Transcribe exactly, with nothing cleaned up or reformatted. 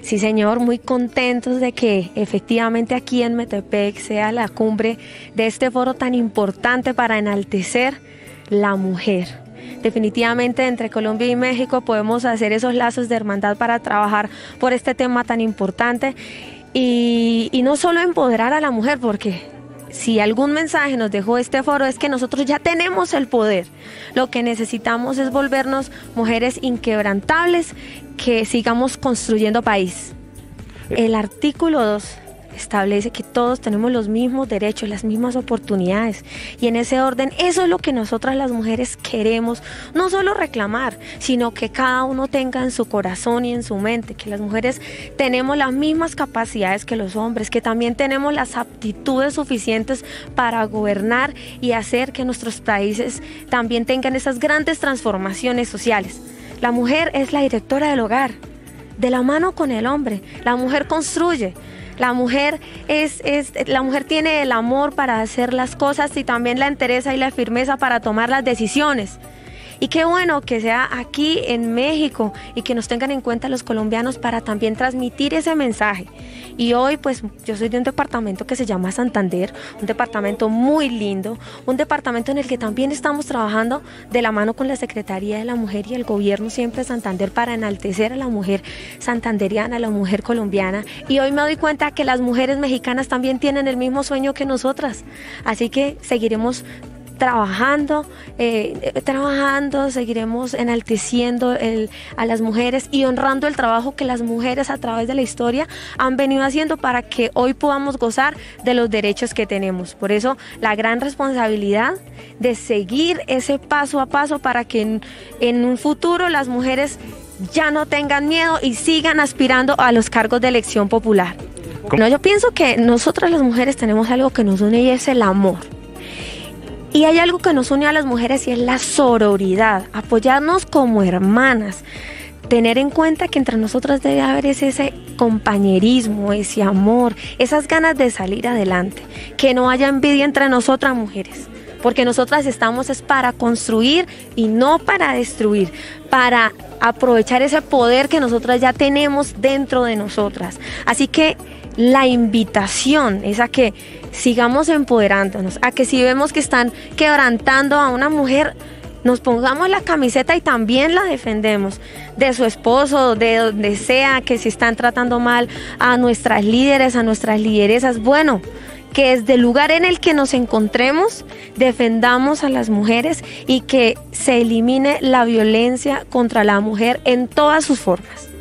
Sí, señor, muy contentos de que efectivamente aquí en Metepec sea la cumbre de este foro tan importante para enaltecer la mujer. Definitivamente entre Colombia y México podemos hacer esos lazos de hermandad para trabajar por este tema tan importante y, y no solo empoderar a la mujer, porque si algún mensaje nos dejó este foro es que nosotros ya tenemos el poder. Lo que necesitamos es volvernos mujeres inquebrantables, que sigamos construyendo país. El artículo dos establece que todos tenemos los mismos derechos, las mismas oportunidades, y en ese orden eso es lo que nosotras las mujeres queremos, no solo reclamar, sino que cada uno tenga en su corazón y en su mente que las mujeres tenemos las mismas capacidades que los hombres, que también tenemos las aptitudes suficientes para gobernar y hacer que nuestros países también tengan esas grandes transformaciones sociales. La mujer es la directora del hogar, de la mano con el hombre. La mujer construye, la mujer es, es, la mujer tiene el amor para hacer las cosas y también la entereza y la firmeza para tomar las decisiones. Y qué bueno que sea aquí en México y que nos tengan en cuenta los colombianos para también transmitir ese mensaje. Y hoy pues yo soy de un departamento que se llama Santander, un departamento muy lindo, un departamento en el que también estamos trabajando de la mano con la Secretaría de la Mujer y el gobierno siempre de Santander para enaltecer a la mujer santanderiana, a la mujer colombiana. Y hoy me doy cuenta que las mujeres mexicanas también tienen el mismo sueño que nosotras. Así que seguiremos trabajando, eh, trabajando, seguiremos enalteciendo el, a las mujeres y honrando el trabajo que las mujeres a través de la historia han venido haciendo para que hoy podamos gozar de los derechos que tenemos. Por eso la gran responsabilidad de seguir ese paso a paso para que en, en un futuro las mujeres ya no tengan miedo y sigan aspirando a los cargos de elección popular. No, yo pienso que nosotras las mujeres tenemos algo que nos une y es el amor. Y hay algo que nos une a las mujeres y es la sororidad, apoyarnos como hermanas, tener en cuenta que entre nosotras debe haber ese, ese compañerismo, ese amor, esas ganas de salir adelante, que no haya envidia entre nosotras mujeres, porque nosotras estamos es para construir y no para destruir, para aprovechar ese poder que nosotras ya tenemos dentro de nosotras. Así que la invitación es a que sigamos empoderándonos, a que si vemos que están quebrantando a una mujer, nos pongamos la camiseta y también la defendemos de su esposo, de donde sea, que si están tratando mal a nuestras líderes, a nuestras lideresas, bueno, que desde el lugar en el que nos encontremos defendamos a las mujeres y que se elimine la violencia contra la mujer en todas sus formas.